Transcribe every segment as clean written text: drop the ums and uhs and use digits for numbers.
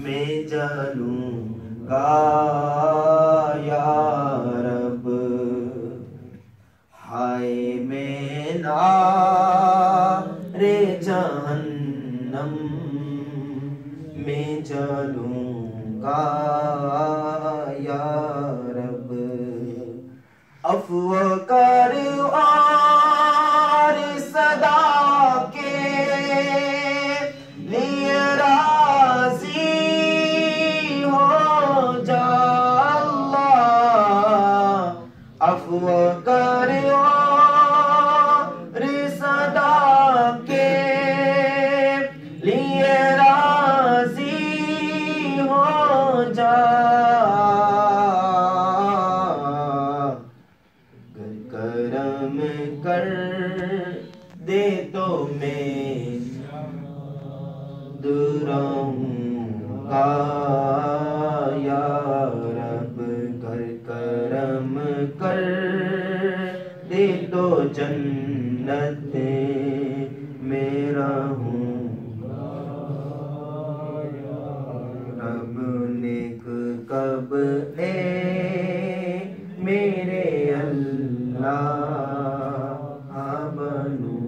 میں جلوں گا یا رب، ہائے میں نار جہنم میں جلوں گا یا رب، عفو کر اور صدا کے لیے راضی ہو جا اللہ، عفو کر اور صدا کے لیے راضی ہو جا، کرم کر دے تو میں رہوں گا یا رب، کرم کر دے تو جنت میں رہوں رب، نیک کب اے میرے اللہ بنوں۔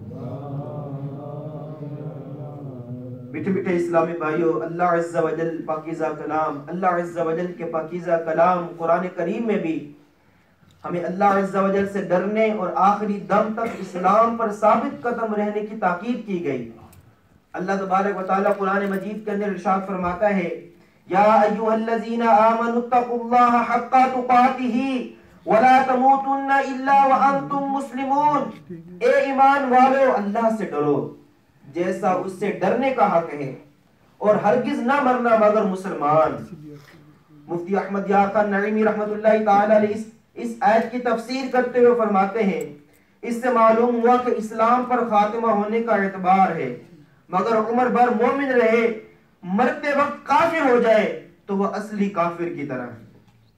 میٹھے میٹھے اسلامی بھائیو، اللہ عز و جل پاکیزہ کلام، اللہ عز و جل کے پاکیزہ کلام قرآن کریم میں بھی ہمیں اللہ عز و جل سے ڈرنے اور آخری دم تک اسلام پر ثابت قدم رہنے کی تاکید کی گئی۔ اللہ تبارک و تعالیٰ قرآن مجید کے اندر ارشاد فرماتا ہے، یا ایھا الذین آمنوا اتقوا اللہ حق تقاتہ ولا تموتن الا وانتم مسلمون، اے ایمان والو اللہ سے ڈرو جیسا اس سے ڈرنے کا حق ہے، اور ہرگز نہ مرنا مگر مسلمان۔ مفتی احمد یار خان نعیمی رحمت اللہ تعالی علیہ اس آیت کی تفسیر کرتے ہوئے فرماتے ہیں، اس سے معلوم ہوا کہ اسلام پر خاتمہ ہونے کا اعتبار ہے، مگر عمر بھر مومن رہے، مرتے وقت کافر ہو جائے تو وہ اصلی کافر کی طرح ہے۔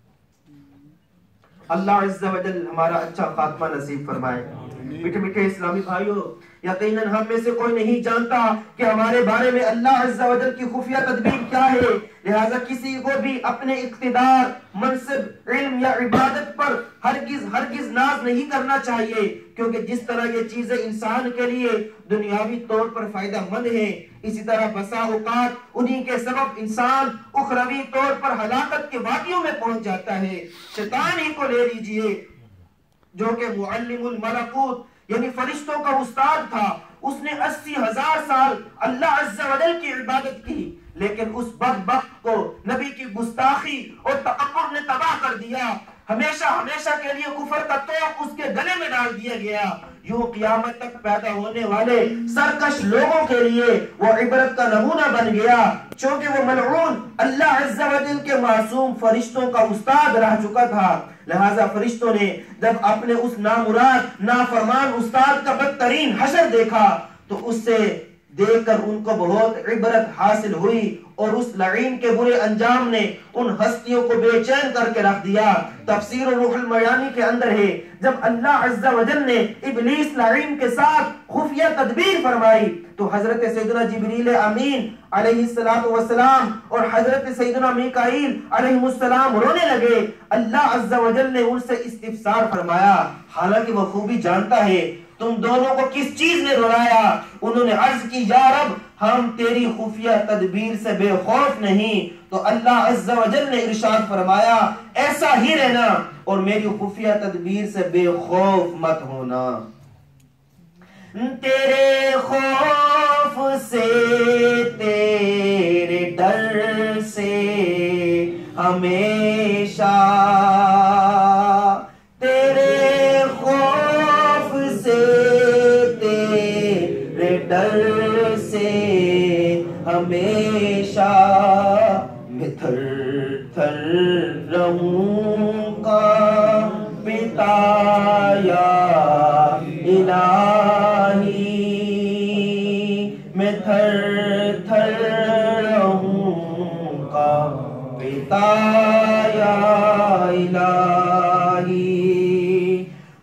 اللہ عز و جل ہمارا اچھا خاتمہ نصیب فرمائے۔ میٹھے میٹھے اسلامی بھائیو، یقیناً ہم میں سے کوئی نہیں جانتا کہ ہمارے بارے میں اللہ عز و جل کی خفیہ تدبیر کیا ہے، لہذا کسی کو بھی اپنے اقتدار، منصب، علم یا عبادت پر ہرگز ناز نہیں کرنا چاہیے، کیونکہ جس طرح یہ چیزیں انسان کے لیے دنیاوی طور پر فائدہ مند ہیں، اسی طرح بسا اوقات انہی کے سبب انسان اخروی طور پر ہلاکت کے وادیوں میں پہنچ جاتا ہے۔ شیطان ہی کو لے لیجئے جو کہ معلم الملکوت یعنی فرشتوں کا استاد تھا، اس نے 80,000 سال اللہ عز و جل کی عبادت کی، لیکن اس بدبخت کو نبی کی گستاخی اور تکبر نے تباہ کر دیا، ہمیشہ کے لیے کفر کا توق اس کے گلے میں ڈال دیا گیا۔ یوں قیامت تک پیدا ہونے والے سرکش لوگوں کے لیے وہ عبرت کا نمونہ بن گیا، چونکہ وہ ملعون اللہ عز و جل کے معصوم فرشتوں کا استاد رہ چکا تھا، لہذا فرشتوں نے جب اپنے اس نامراد نافرمان استاد کا بدترین حشر دیکھا تو اس سے دیکھ کر ان کو بہت عبرت حاصل ہوئی، اور اس لعین کے برے انجام نے ان ہستیوں کو بے چین کر کے رکھ دیا۔ تفسیر روح المعانی کے اندر ہے، جب اللہ عز و جل نے ابلیس لعین کے ساتھ خفیہ تدبیر فرمائی تو حضرت سیدنا جبریل امین علیہ السلام اور حضرت سیدنا میکائیل علیہ السلام رونے لگے۔ اللہ عز و جل نے ان سے استفسار فرمایا، حالانکہ وہ خوبی جانتا ہے تم دونوں کو کس چیز نے رلایا۔ انہوں نے عرض کی، یا رب ہم تیری خفیہ تدبیر سے بے خوف نہیں، تو اللہ عز و جل نے ارشاد فرمایا، ایسا ہی رہنا اور میری خفیہ تدبیر سے بے خوف مت ہونا۔ تیرے خوف سے تیرے ڈر سے ہمیشہ، تیرے خوف سے تیرے ڈر سے ہمیشہ میں تھر تھر رہوں گا پتا یا الہی، میں تھر تھر رہوں گا پتا یا الہی،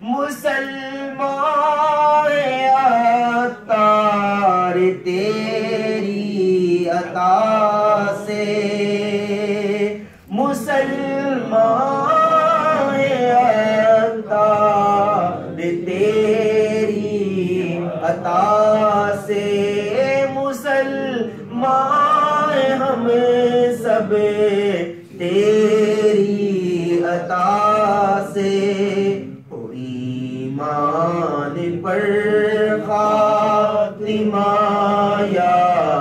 مسلمان عطار تیری عطا سے سے مسلمان عطا تیری عطا سے مسلمان ہم سب تیری عطا سے ہو ایمان پر خاتمہ یا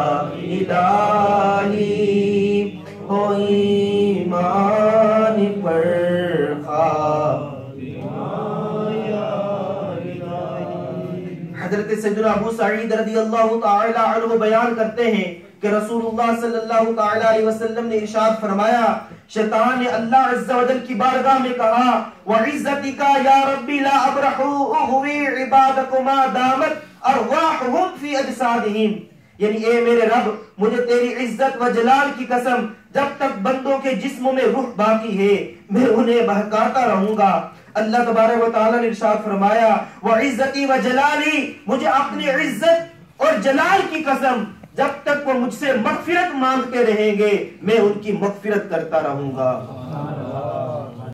الہی ہو ایمان پر حضرت سیدنا ابو سعید رضی اللہ تعالی عنہ بیان کرتے ہیں کہ رسول اللہ صلی اللہ تعالی علیہ وسلم نے ارشاد فرمایا، شیطان نے اللہ عز و جل کی بارگاہ میں کہا وَعِزَّتِكَ يَا رَبِّ لَا أَبْرَحُ أُغْوِي عِبَادَكُ مَا دَامَتْ أَرْوَاحُهُمْ فِي أَجْسَادِهِمْ، یعنی اے میرے رب مجھے تیری عزت و جلال کی قسم جب تک بندوں کے جسموں میں روح باقی ہے میں انہیں بہکاتا رہوں گا۔ اللہ تبارک و تعالیٰ نے ارشاد فرمایا وَعِزَّتِي وَجَلَالِي، مجھے اپنی عزت اور جلال کی قسم جب تک وہ مجھ سے مغفرت مانگتے رہیں گے میں ان کی مغفرت کرتا رہوں گا۔